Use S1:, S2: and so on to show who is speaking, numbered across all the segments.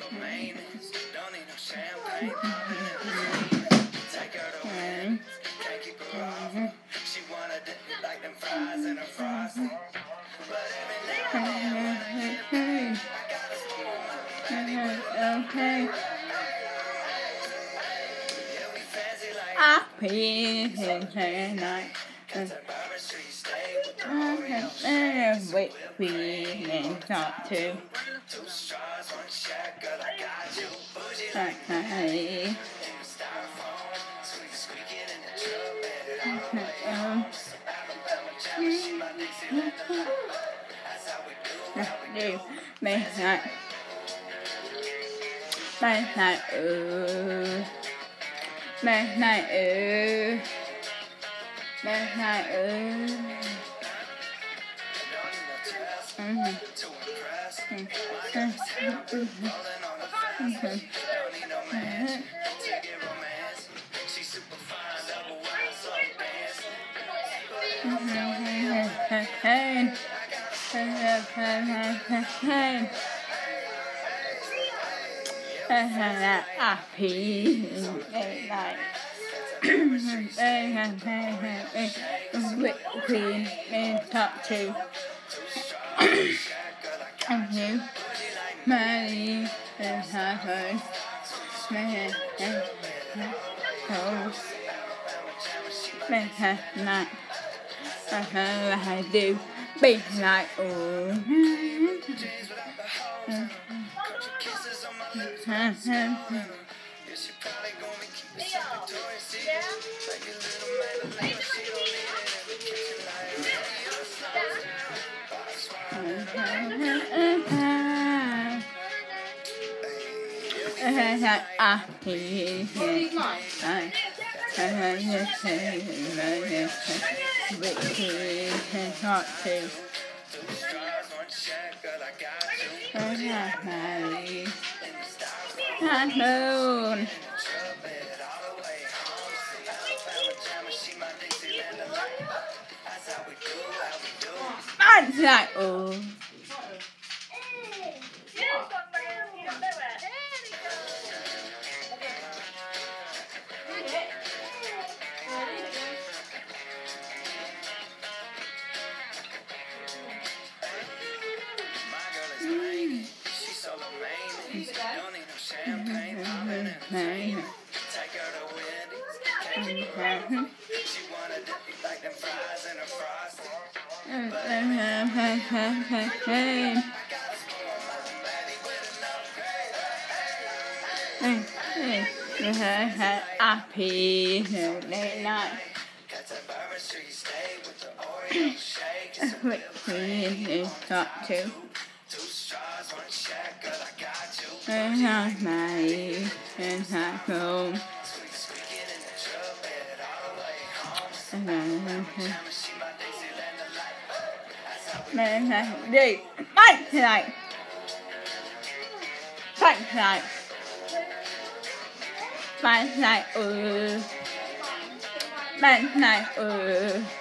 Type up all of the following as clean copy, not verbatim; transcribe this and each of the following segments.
S1: maintenance. Don't need no champagne. Take her to win. Can't keep her off. She wanna dip like them fries in her frosting. But every now and then when I get paid, I gotta spend my money with
S2: Okay.
S1: yeah, we fancy like
S2: Happy night.
S1: got to Bourbon Street, stay with the
S2: Wait, we talk to.
S1: 2 straws, 1 shot, girl, I got you. Bougie like
S2: Hey.
S1: in the styrofoam. Squeak, squeaking in the truck, better all the way home. So Alabama jam, she my Dixieland delight. That's how we do, how we do.
S2: Midnight. Midnight, ooh. Midnight, ooh. Midnight, ooh.
S1: To impress, my girl is happy, rolling on the fast. Don't need no match to get romance. She super fine, double wide, slow dance.
S2: Happy night. Queen talk to. And you, Mary, and her home. Man, night. I do be like, oh.
S1: Kisses on my lips, she probably gonna be keeping some Victoria's Secret. Like a little Maybelline, she don't need it in the kitchen like radio slows
S2: Talk to.
S1: 2 straws, 1 shot, girl, I got you.
S2: Mary,
S1: In the styrofoam,
S2: and moon.
S1: truck bed all the way home. So Alabama jammer, she my Dixieland delight. That's how we do, how we do.
S2: Man's like, oh.
S1: My girl is mine, she's so maintenance. Don't need no champagne, poppin' in a vein. Take her to Wendy's, can't keep her off. She wanna dip like them fries in her frosting. I gotta spoon my baby with enough gravy.
S2: Happy night.
S1: Got to Bourbon Street, stay with the Oreo shake. It's a whipped cream.
S2: Queen talk to.
S1: 2 straws, 1 shot, girl, I got you.
S2: Mary, and her home.
S1: Squeak, squeaking in the truck bed all the way home. So Alabama jammer, she my Dixieland delight. That's how we
S2: Fight tonight. Fight tonight. Fight tonight. Fight tonight.
S1: don't need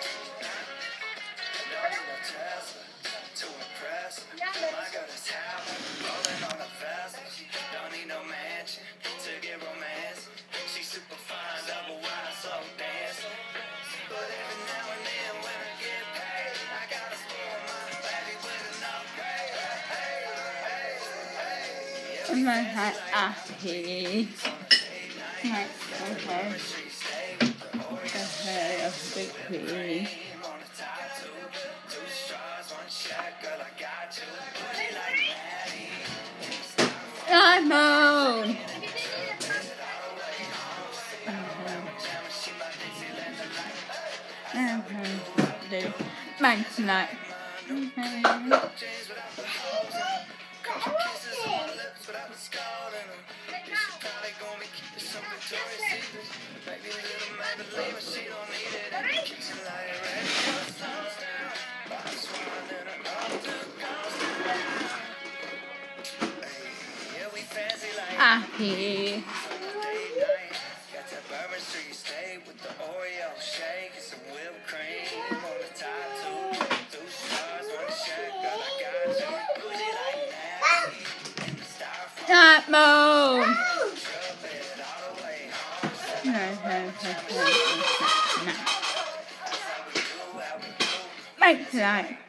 S1: no Tesla to impress. My girl is happy, rolling on the fast. Don't need no mansion to get romance. She super fine, double wide, slow dance. But every now and then when I get paid, I gotta spoon my baby with enough gravy.
S2: Happy night. Okay.
S1: Street stay with the Oreo
S2: Of big queen.
S1: cream on the top, 2 straws, 1 shot, girl, I got you. Booty like Maddie.
S2: I'm on.
S1: She my Dixieland delight.
S2: Man tonight.
S1: Jeans without the holes in 'em. Couple kisses on my lips without the scald in 'em. Yeah, she probably gonna be keeping some Victoria's Secrets. Maybe a little Maybelline, but she don't need it in the kitchen like radio slows down. By swallowing her up to coast down. Yeah, we fancy like
S2: Happy.
S1: date night. Got to Bourbon Street, stay with the Oreo shake and some whipped cream on the top, 2 straws, 1 shot, girl, I got you. Bougie like that. In the styrofoam.
S2: Night mode. Night tonight.